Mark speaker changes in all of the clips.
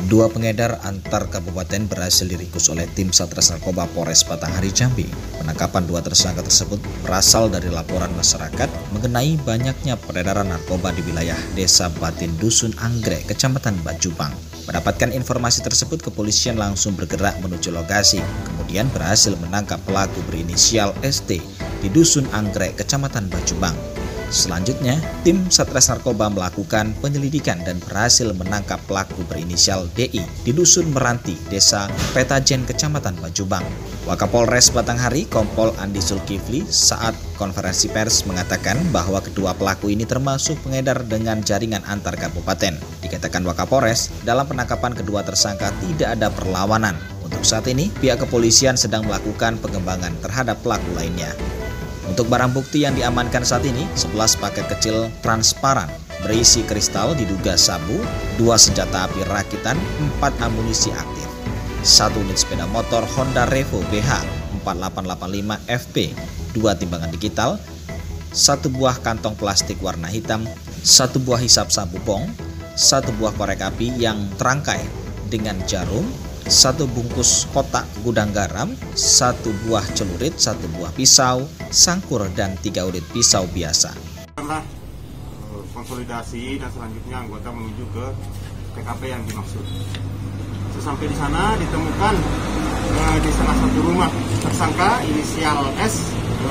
Speaker 1: Dua pengedar antar kabupaten berhasil diringkus oleh tim Satres Narkoba Polres Batanghari Jambi. Penangkapan dua tersangka tersebut berasal dari laporan masyarakat mengenai banyaknya peredaran narkoba di wilayah Desa Batin Dusun Anggrek, Kecamatan Bajubang. Mendapatkan informasi tersebut, kepolisian langsung bergerak menuju lokasi, kemudian berhasil menangkap pelaku berinisial ST di Dusun Anggrek, Kecamatan Bajubang. Selanjutnya, tim Satres Narkoba melakukan penyelidikan dan berhasil menangkap pelaku berinisial DI di Dusun Meranti, Desa Petajen, Kecamatan Bajubang. Wakapolres Batanghari, Kompol Andi Zulkifli, saat konferensi pers mengatakan bahwa kedua pelaku ini termasuk pengedar dengan jaringan antar kabupaten. Dikatakan Wakapolres, dalam penangkapan kedua tersangka tidak ada perlawanan. Untuk saat ini, pihak kepolisian sedang melakukan pengembangan terhadap pelaku lainnya. Untuk barang bukti yang diamankan saat ini, 11 paket kecil transparan berisi kristal diduga sabu, 2 senjata api rakitan, 4 amunisi aktif, 1 unit sepeda motor Honda Revo BH 4885 FP, 2 timbangan digital, 1 buah kantong plastik warna hitam, 1 buah hisap sabu bong, 1 buah korek api yang terangkai dengan jarum, 1 bungkus kotak gudang garam, 1 buah celurit, 1 buah pisau, sangkur, dan 3 unit pisau biasa.
Speaker 2: Setelah konsolidasi dan selanjutnya anggota menuju ke TKP yang dimaksud. Sesampai di sana ditemukan di salah satu rumah tersangka inisial S,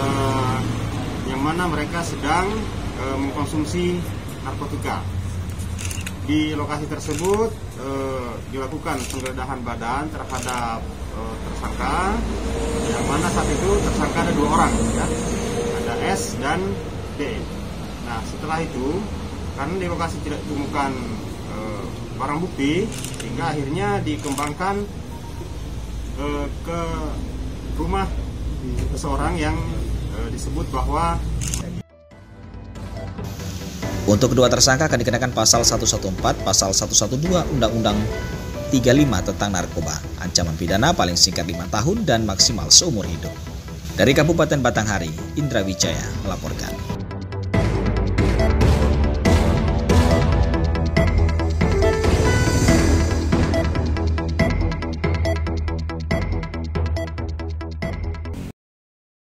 Speaker 2: yang mana mereka sedang mengkonsumsi narkotika. Di lokasi tersebut dilakukan penggeledahan badan terhadap tersangka, yang mana saat itu tersangka ada 2 orang, ya, ada S dan D. Nah, setelah itu karena di lokasi tidak ditemukan barang bukti, sehingga akhirnya dikembangkan ke rumah seseorang yang disebut bahwa
Speaker 1: untuk kedua tersangka akan dikenakan pasal 114, pasal 112 Undang-Undang 35 tentang narkoba. Ancaman pidana paling singkat 5 tahun dan maksimal seumur hidup. Dari Kabupaten Batanghari, Indra Wijaya melaporkan.